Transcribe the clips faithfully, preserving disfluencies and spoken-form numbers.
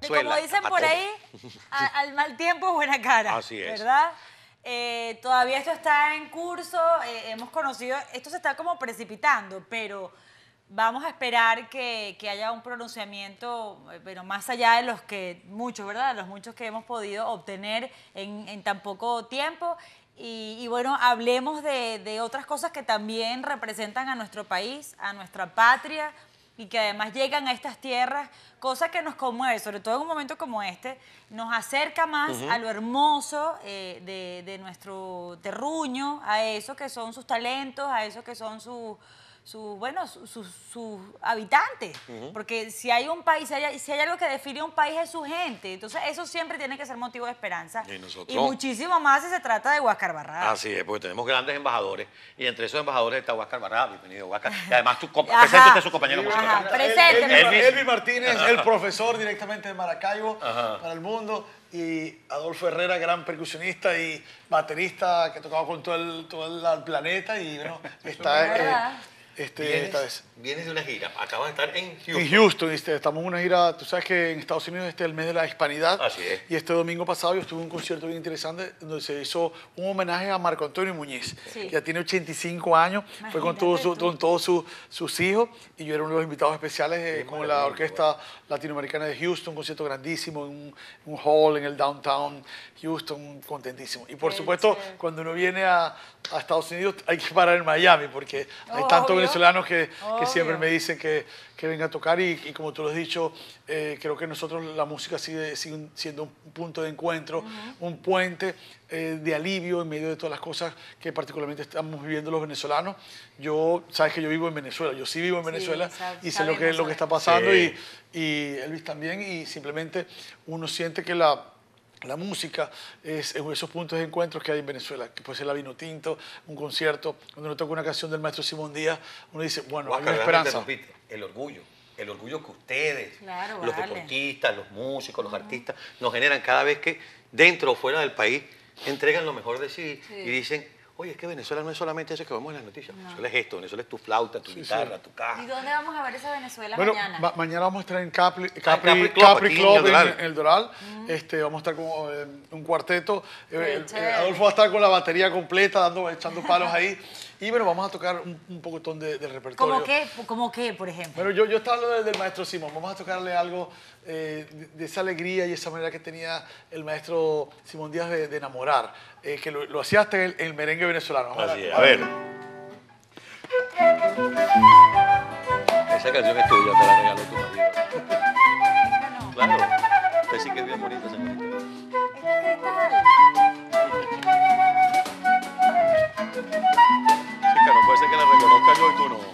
Venezuela. Y como dicen por ahí, a, al mal tiempo buena cara. Así es. ¿Verdad? Eh, todavía esto está en curso, eh, hemos conocido, esto se está como precipitando, pero vamos a esperar que, que haya un pronunciamiento, eh, pero más allá de los que, muchos, ¿verdad? Los muchos que hemos podido obtener en, en tan poco tiempo. Y, y bueno, hablemos de, de otras cosas que también representan a nuestro país, a nuestra patria, y que además llegan a estas tierras, cosa que nos conmueve, sobre todo en un momento como este, nos acerca más uh-huh. a lo hermoso eh, de, de nuestro terruño, a eso que son sus talentos, a eso que son sus... Su, bueno, sus su, su habitantes, uh-huh. porque si hay un país, si hay, si hay algo que define un país es su gente, entonces eso siempre tiene que ser motivo de esperanza y, nosotros, y muchísimo más si se trata de Huáscar Barradas. Así es, porque tenemos grandes embajadores y entre esos embajadores está Huáscar Barradas, bienvenido Huáscar, y además tu presente usted su compañero musical. Presénteme. Elvis, Elvis Martínez, Ajá. el profesor directamente de Maracaibo Ajá. para el mundo, y Adolfo Herrera, gran percusionista y baterista que tocaba con todo el, todo el planeta y bueno, está... Este, ¿Vienes, esta vez. vienes de una gira, acabas de estar en Houston. En Houston, este, estamos en una gira, tú sabes que en Estados Unidos este es el mes de la hispanidad. Así es. Y este domingo pasado yo estuve en un concierto bien interesante donde se hizo un homenaje a Marco Antonio Muñiz, sí. que ya tiene ochenta y cinco años, Imagínate fue con todos su, con todos su, sus hijos, y yo era uno de los invitados especiales eh, con la Orquesta Latinoamericana de Houston, un concierto grandísimo, en un, un hall en el downtown Houston, contentísimo. Y por Qué supuesto, chévere. Cuando uno viene a, a Estados Unidos hay que parar en Miami, porque hay oh, tantos obvio. venezolanos que, que siempre me dicen que, que venga a tocar, y, y como tú lo has dicho, eh, creo que nosotros la música sigue, sigue siendo un punto de encuentro, uh-huh. un puente eh, de alivio en medio de todas las cosas que particularmente estamos viviendo los venezolanos. Yo, sabes que yo vivo en Venezuela, yo sí vivo en Venezuela sí, sabe, y sé lo que, lo que está pasando sí. y, y Elvis también, y simplemente uno siente que la... La música es, es esos puntos de encuentro que hay en Venezuela, que puede ser la vino tinto, un concierto, cuando uno toca una canción del maestro Simón Díaz, uno dice, bueno, hay una esperanza. El orgullo, el orgullo que ustedes, claro, los vale. deportistas, los músicos, los uh-huh. artistas, nos generan cada vez que dentro o fuera del país entregan lo mejor de sí, sí. y dicen, oye, es que Venezuela no es solamente eso que vemos en las noticias. No. Venezuela es esto, Venezuela es tu flauta, tu sí, guitarra, sí. tu caja. ¿Y dónde vamos a ver esa Venezuela bueno, mañana? Ma mañana vamos a estar en Capri, Capri, ah, Capri Club, Capri Club en, en, en el Doral. Uh-huh. este, vamos a estar con eh, un cuarteto. Eh, eh, Adolfo va a estar con la batería completa, dando, echando palos ahí. Y bueno, vamos a tocar un, un pocotón de, de repertorio. ¿Cómo qué? ¿Cómo qué, por ejemplo? Bueno, yo, yo estaba hablando del maestro Simón. Vamos a tocarle algo eh, de, de esa alegría y esa manera que tenía el maestro Simón Díaz de, de enamorar, eh, que lo, lo hacía hasta en el, el merengue venezolano. Así es, a ver. Esa canción es tuya, te la regaló tu marido. No. Claro, usted sí que es bien bonita, señorita. Chica, no puede ser que la reconozca yo y tú no.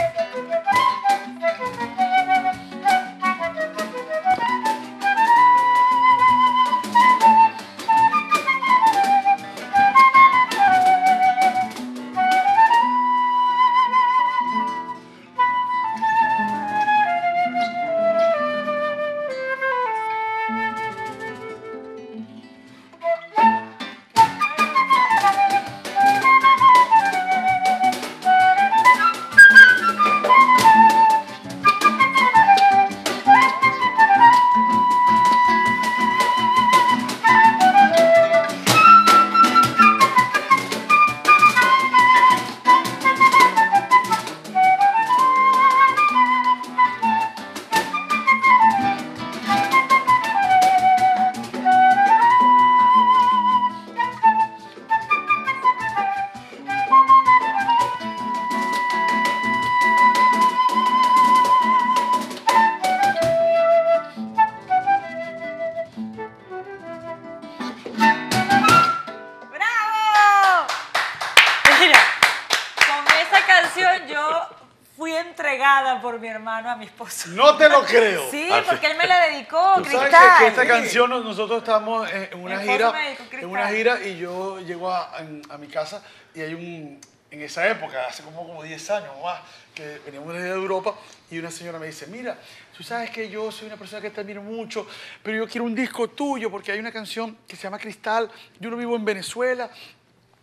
Por mi hermano a mi esposo. No te lo creo. Sí, porque él me la dedicó, ¿Tú Cristal. sabes que, que esta canción nosotros estamos en una mi gira, dedicó, en una gira y yo llego a, a, a mi casa y hay un, en esa época, hace como, como diez años o más, que veníamos desde Europa y una señora me dice, mira, tú sabes que yo soy una persona que te admiro mucho, pero yo quiero un disco tuyo porque hay una canción que se llama Cristal, yo no vivo en Venezuela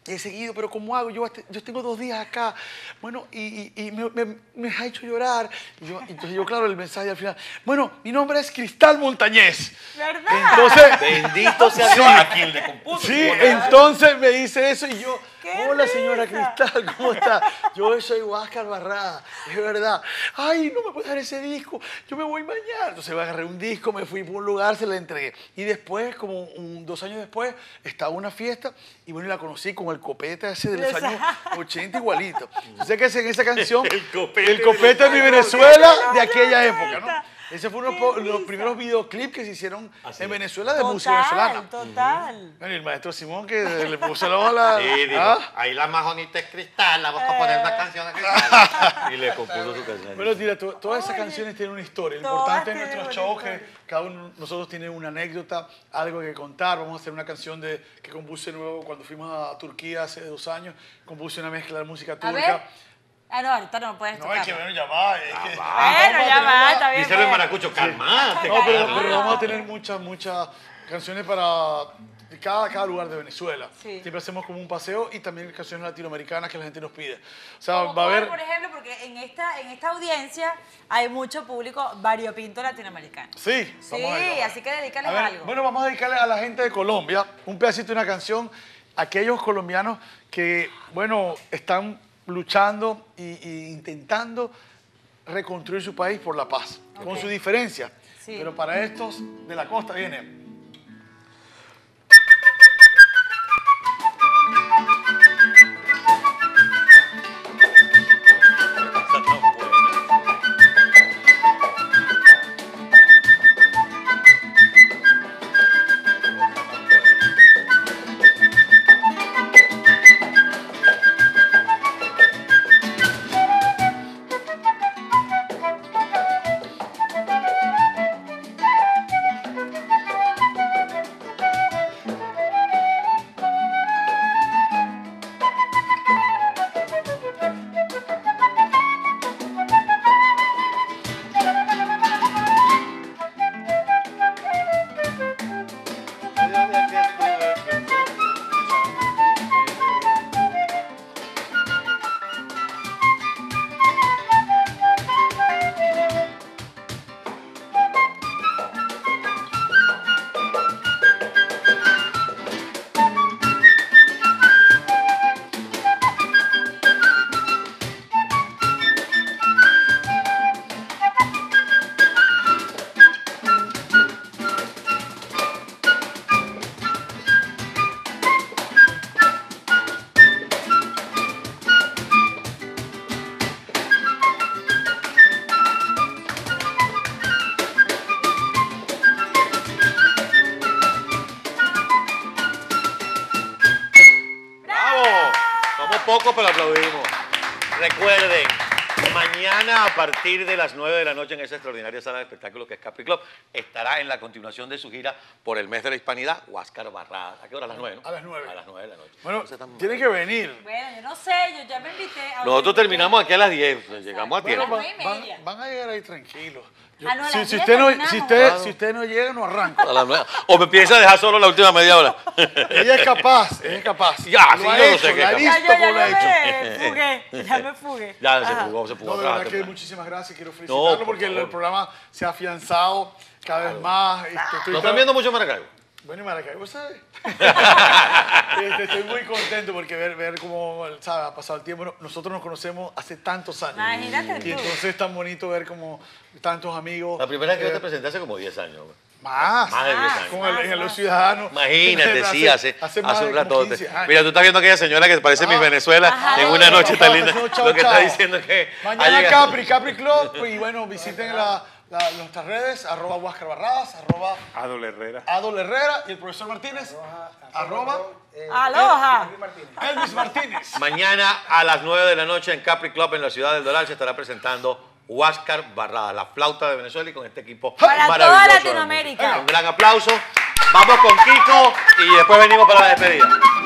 he seguido, pero ¿cómo hago? Yo, yo tengo dos días acá. Bueno, y, y, y me, me, me ha hecho llorar. Y yo, entonces yo, claro, el mensaje al final. Bueno, mi nombre es Cristal Montañez. ¿Verdad? Entonces, bendito sea Dios, a quien le compuso. sí, entonces me dice eso y yo, hola risa! señora Cristal, ¿cómo está? Yo soy Huáscar Barrada, es verdad. Ay, no me puedes dar ese disco, yo me voy mañana. Entonces me agarré un disco, me fui por un lugar, se la entregué. Y después, como un, dos años después, estaba en una fiesta y bueno, la conocí con el copete ese de los años ochenta igualito. Entonces, que en esa canción, El copete el copete de mi Venezuela de aquella época, ¿no? Ese fue uno de los primeros videoclips que se hicieron Así en es. Venezuela de Total, música venezolana. total. Bueno, y el maestro Simón que le puso la bola. Sí, digo, ¿Ah? ahí la más bonita es Cristal, la vamos a poner una canción a Cristal. Y le compuso su canción. Bueno, tira, to- todas esas Oye, canciones tienen una historia. Lo todas importante en tienen nuestros una shows es que historia. cada uno de nosotros tiene una anécdota, algo que contar. Vamos a hacer una canción de, que compuse nuevo cuando fuimos a Turquía hace dos años. Compuse una mezcla de música A turca. ver. Ah, no, ahorita no puedes No, tocar. es que bueno, ya va. Es que, Bueno, vamos a ya tener va, una- está bien. Díselo en pues. maracucho, calmate. No, pero, Ah. pero vamos a tener muchas, muchas canciones para de cada, cada lugar de Venezuela. Sí. Siempre hacemos como un paseo y también canciones latinoamericanas que la gente nos pide. O sea, Como va a cuál, haber... por ejemplo, porque en esta, en esta audiencia hay mucho público variopinto latinoamericano. Sí, Sí, vamos a ver. así que dedícales A ver, algo. bueno, vamos a dedicarle a la gente de Colombia un pedacito de una canción a aquellos colombianos que, bueno, están luchando e intentando reconstruir su país por la paz, con Ok. su diferencia. Sí. Pero para estos de la costa viene... Poco, pero aplaudimos. Recuerden, mañana a partir de las nueve de la noche en esa extraordinaria sala de espectáculos que es Capri Club, estará en la continuación de su gira por el mes de la hispanidad, Huáscar Barrada. ¿A qué hora? A las nueve, ¿no? A las nueve. A las nueve de la noche. Bueno, Entonces, estamos- tiene que venir. Bueno, yo no sé, yo ya me invité. a Nosotros una terminamos aquí a las diez, pues, llegamos a Bueno, tiempo. va- van, nueve y van- media. van a llegar ahí tranquilos. Yo- Ah, no, a si, las si diez usted no, terminamos. si, usted, Claro. si usted no llega, no arranco. A las nueve. O me piensa dejar solo la última media hora. Ella es capaz, ella es capaz. Ya, lo sí, ha yo no hecho, sé qué la ha capaz. Ya, visto yo ya como lo ha hecho. me fugué, ya me fugué. Ya se Ajá. fugó, se fugó. No, de verdad rato, que pues. muchísimas gracias. Quiero felicitarlo por porque el, favor. el programa se ha afianzado cada vez más. Este, estoy ¿No están viendo mucho Maracaibo? Bueno, y Maracaibo, ¿sabes? Este, estoy muy contento porque ver, ver cómo ¿sabe? Ha pasado el tiempo. Nosotros nos conocemos hace tantos años. Imagínate Y tú. entonces es tan bonito ver como tantos amigos. La primera vez que yo eh, te presenté hace como diez años. güey. Más. Más de diez Ah, años. Con el, Más, en Los más. Ciudadanos. Imagínate, sí, hace, hace, más de un como ratote. quince años. Mira, tú estás viendo aquella señora que parece Ah. mi Venezuela Ajá. en una noche tan Chao, linda. chao, Lo que chao. está diciendo es que... ha Mañana llegado- Capri, Capri Club. Y bueno, visiten la, la- nuestras redes, arroba Huáscar Barradas, arroba Adol Herrera. Adol Herrera y el profesor Martínez, arroba Aloha. Elvis Martínez. Mañana a las nueve de la noche en Capri Club en la ciudad del Doral se estará presentando Huáscar Barrada, la flauta de Venezuela y con este equipo Para toda maravilloso de Latinoamérica. música. Un gran aplauso. Vamos con Kiko y después venimos para la despedida.